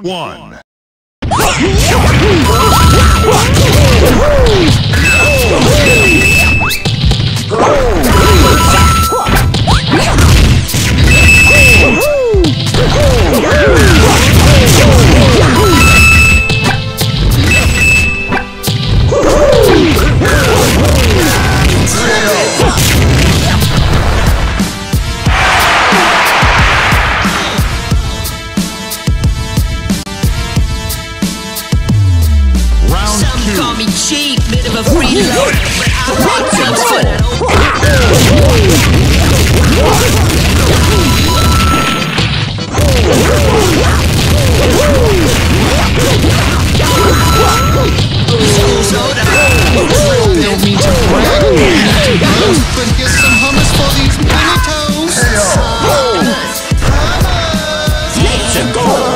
one. Call me cheap, bit of a freeload, but I make things fun. Don't mean to brag, but get some hummus for these mini toes. Let's go.